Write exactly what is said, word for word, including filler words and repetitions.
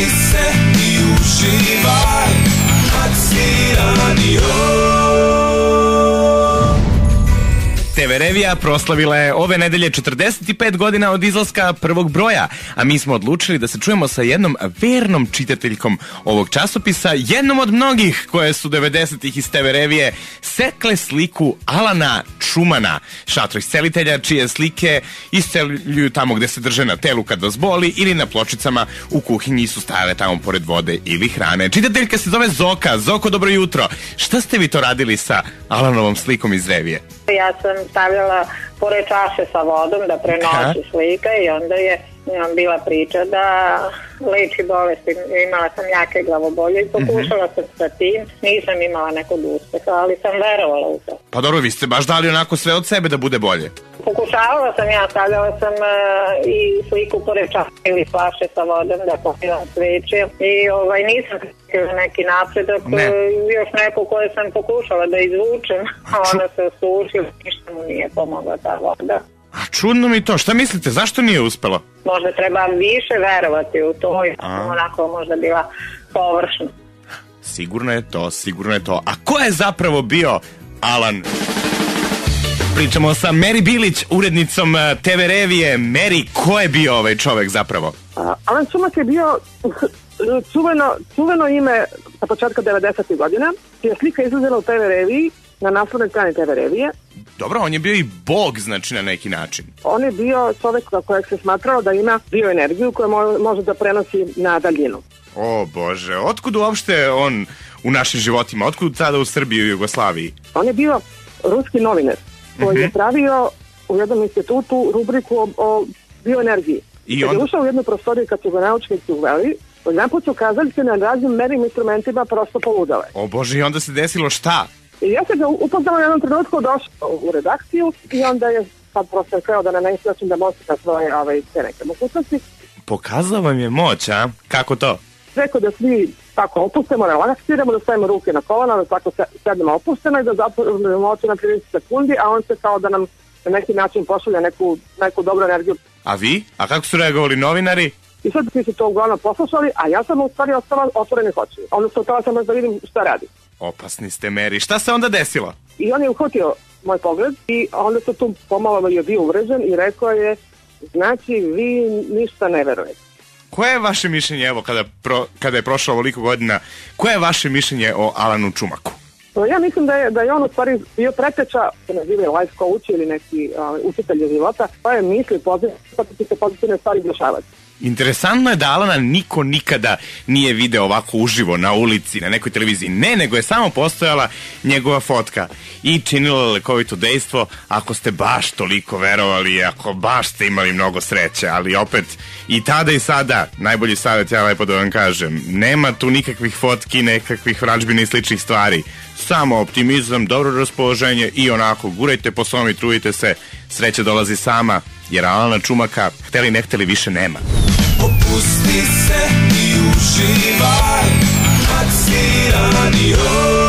Opusti se i uživaj, Maxi Radio. te ve Revija proslavila je ove nedelje četrdeset pet godina od izlaska prvog broja, a mi smo odlučili da se čujemo sa jednom vernom čitateljkom ovog časopisa, jednom od mnogih koje su devedesetih iz te ve Revije sekle sliku Alana Čumana, šatroiscelitelja čije slike isceljuju tamo gde se drže na telu kad vas boli ili na pločicama u kuhinji su stajale tamo pored vode ili hrane. Čitateljka se zove Zoka. Zoko, dobro jutro. Šta ste vi to radili sa Alanovom slikom iz Revije? Ja sam stavljala pored čaše sa vodom da prenosi slika i onda je bila priča da leči bolesti. Imala sam jake glavobolje i pokušala sam sa tim. Nisam imala nekog uspeha, ali sam verovala u to. Pa dobro, vi ste baš dali onako sve od sebe da bude bolje. Pokušavala sam ja, stavljala sam uh, i sliku pored čaše ili flaše sa vodom da popivam sveće i ovaj, nisam krila neki napredak. Ne. Još neko koje sam pokušala da izvučem, a ona se osušila, ništa mu nije pomogla ta voda. A čudno mi to, šta mislite, zašto nije uspelo? Možda treba više verovati u to, ja sam onako možda bila površna. Sigurno je to, sigurno je to. A ko je zapravo bio Alan? Pričamo sa Meri Bilić, urednicom te ve Revije. Meri, ko je bio ovaj čovek zapravo? A, Alan Čumak je bio čuveno, čuveno ime sa početka devedesetih godina, čija slika izlazila u te ve Reviji, na naslovnoj strani te ve Revije. Dobro, on je bio i bog, znači, na neki način. On je bio čovek kojeg se smatrao da ima bioenergiju koja može da prenosi na daljinu. O Bože, otkud uopšte on u našim životima? Otkud tada u Srbiji i Jugoslaviji? On je bio ruski novinar koji mm-hmm. je pravio u jednom institutu rubriku o, o bioenergiji. I kad on... je ušao u jednu prostoriju kad su ga naučnici uveli, jedan put su kazali se na raznim merim instrumentima prosto poludale. O Bože, i onda se desilo šta? I ja sam ga upoznala u jednom trenutku, došao u redakciju i onda je sad prosto kreo da na neki način da moći na svoje ovaj, te neke mogućnosti. Pokazao vam je moć, a? Kako to? Rekao da svi tako opustimo, relaksiramo, da stavimo ruke na kolana, da tako sednemo opusteno i da zatvorimo oči na trideset sekundi, a on se kao da nam na neki način pošalja neku, neku dobru energiju. A vi? A kako su reagovali novinari? I sad svi su to uglavnom poslušali, a ja sam u stvari ostala otvorenih očiju. Odnosno, htjela sam da vidim šta radi. Opasni ste, Meri. Šta se onda desilo? I on je uhvatio moj pogled i onda se tu pomalo je bio uvređen i rekao je, znači vi ništa ne verujete. Koje je vaše mišljenje, evo, kada, pro, kada je prošlo ovoliko godina, koje je vaše mišljenje o Alanu Čumaku? Ja mislim da je, da je on u stvari bio preteča, se naziva life coach ili neki uh, učitelj života, pa je misli pozitivno, pa će se pozitivne stvari dešavati. Interesantno je da Alana niko nikada nije video ovako uživo na ulici, na nekoj televiziji. Ne, nego je samo postojala njegova fotka i činila lekovito dejstvo ako ste baš toliko verovali, ako baš ste imali mnogo sreće, ali opet i tada i sada, najbolji savjet ja lepo da vam kažem, nema tu nikakvih fotki, nekakvih vražbina i sličnih stvari. Samo optimizam, dobro raspoloženje i onako gurajte po svom i trudite se, sreća dolazi sama, jer Alana Čumaka, hteli ne hteli, više nema. Opusti se i uživaj, Maxi Radio.